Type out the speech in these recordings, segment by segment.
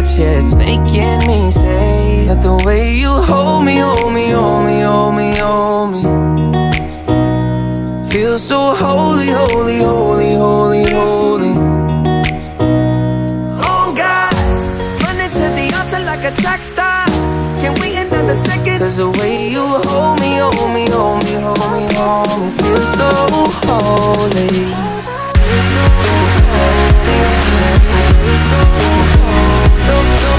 touch, yeah, it's making me say that the way you hold me, hold me, hold me, hold me, hold me, feels so holy, holy, holy, holy, holy. Oh God, running to the altar like a track star. Can we end on the second? Cause the way you hold me, hold me, hold me, hold me, hold me, feels so holy. Feels so holy. Feels so holy. Feels so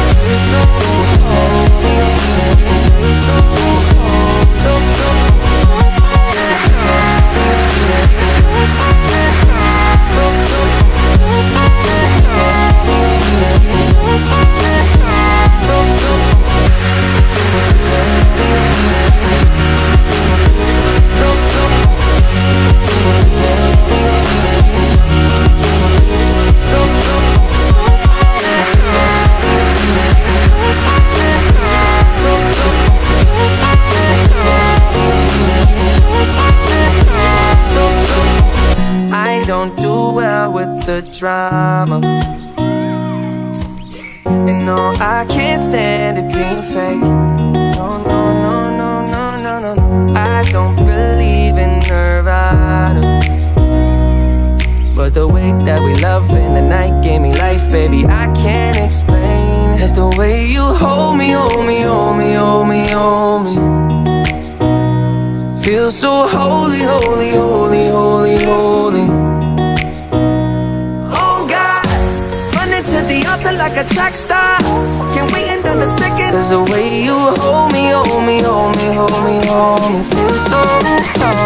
holy. Feels so don't do well with the drama, and no, I can't stand it being fake. No, no, no, no, no, no, no, no. I don't believe in Nirvana, but the way that we love in the night gave me life, baby. I can't explain that the way you hold me, hold me, hold me, hold me, hold me, feels so holy, holy, holy, holy, holy. Like a track star, can we end on the second? Cause the way you hold me, hold me, hold me, hold me, hold me, feels so holy.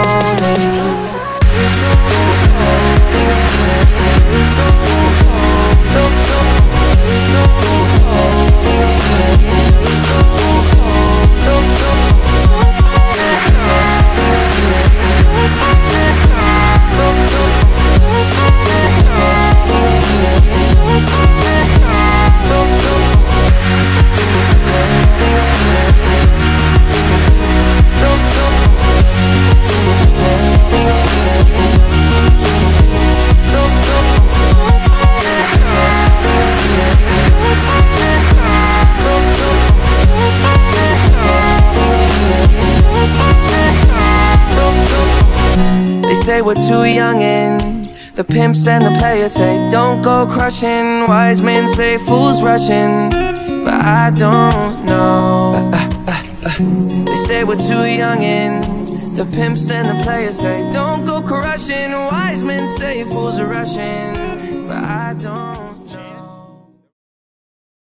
Feels so holy. Feels so holy. Feels so holy. Feels so say we're too young and the pimps and the players say don't go crushing. Wise men say fools rushing, but I don't know. They say we're too young and the pimps and the players say don't go crushing. Wise men say fools are rushing, but I don't